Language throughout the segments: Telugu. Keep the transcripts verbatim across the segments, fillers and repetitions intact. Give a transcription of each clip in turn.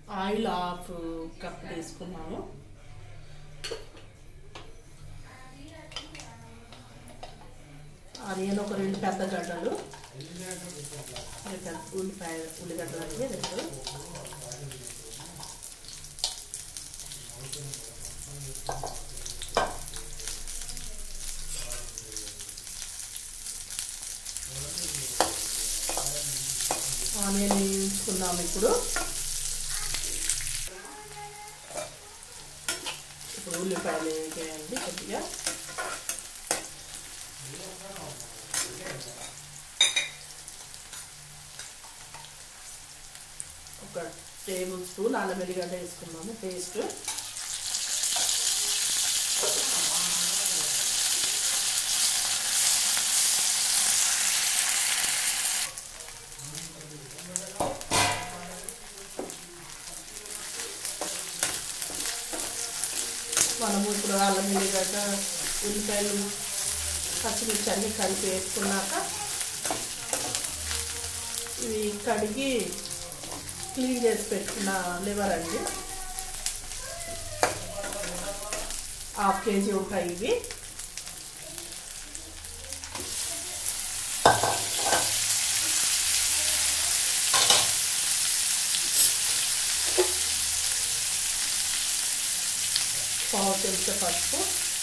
ఆయిల్ హాఫ్ కప్ తీసుకున్నాము. ఆనియన్ ఒక రెండు పెద్ద గడ్డలు, ఉల్లిపాయ ఉల్లిగడ్డలు అంటే రెండు, ఆనియన్ వేయించుకున్నాము. ఇప్పుడు ఇప్పుడు ఉల్లిపాయలు వేయండి కొద్దిగా. ఒక టేబుల్ స్పూన్ అల్లం వెల్లిగడ్డ వేసుకున్నాము పేస్ట్. మనము ఇప్పుడు అల్లం వెల్లిగడ్డ ఉల్లిపాయలు పచ్చిమిర్చి అన్నీ కలిపి వేసుకున్నాక ఇవి కడిగి క్లీన్ చేసి పెట్టుకున్న లివర్ అండి, హాఫ్ కేజీ ఉంటాయి ఇవి. పావు చెంచా పసుపు,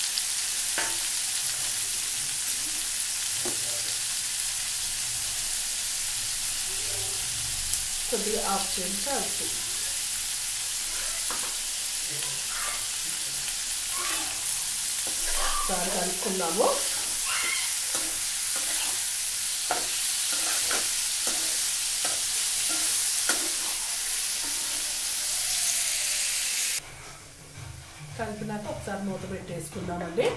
కొద్దిగా హాఫ్ చెంచా ఉప్పు, ఒకసారి కలుపుకుందాము. కలిపినాక ఒకసారి మూత పెట్టేసుకుందామండి.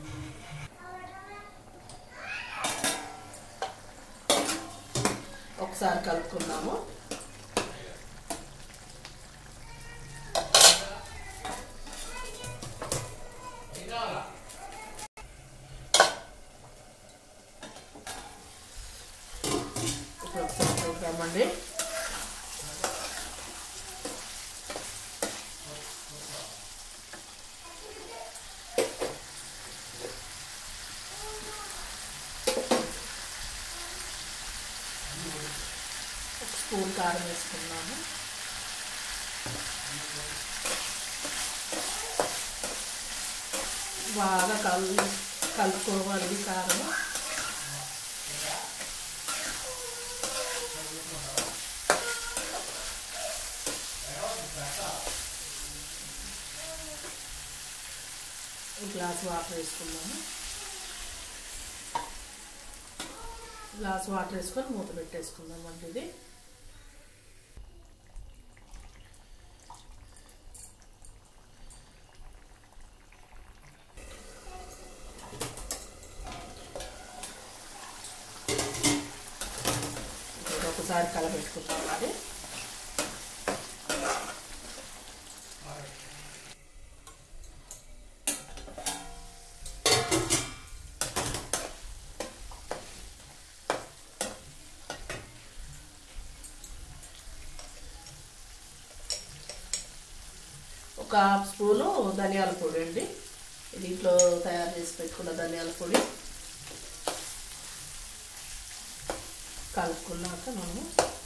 ఒకసారి కలుపుకుందాము. ఇప్పుడు ఒకసారి చూద్దామండి. స్పూన్ కారం వేసుకున్నాము. బాగా కల్ కలుపుకోవాలి కారం. గ్లాస్ వాటర్ వేసుకున్నాము. గ్లాస్ వాటర్ వేసుకొని మూత పెట్టేసుకుందాం అంటే ఇది ఒకసారి కలబెట్టుకుంటాం. అది ఒక హాఫ్ స్పూను ధనియాల పొడి అండి, దీంట్లో తయారు చేసి పెట్టుకున్న ధనియాల పొడి కలుపుకున్నాక మనము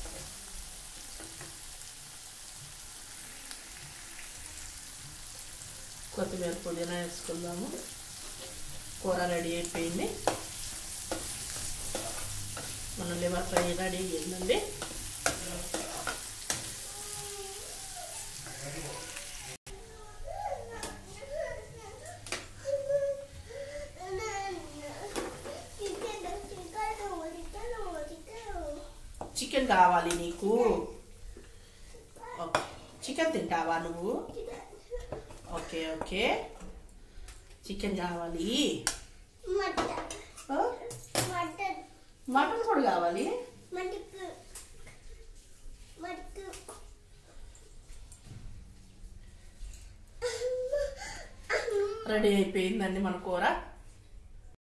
కొత్తిమీర పుదీనా వేసుకుందాము. కూర రెడీ అయిపోయింది. మన లివర్ ఫ్రై రెడీ అయ్యిందండి. చికెన్ కావాలి నీకు? చికెన్ తింటావా నువ్వు? ఓకే ఓకే, చికెన్ కావాలి. మటన్ కూడా కావాలి. రెడీ అయిపోయిందండి మన కూర.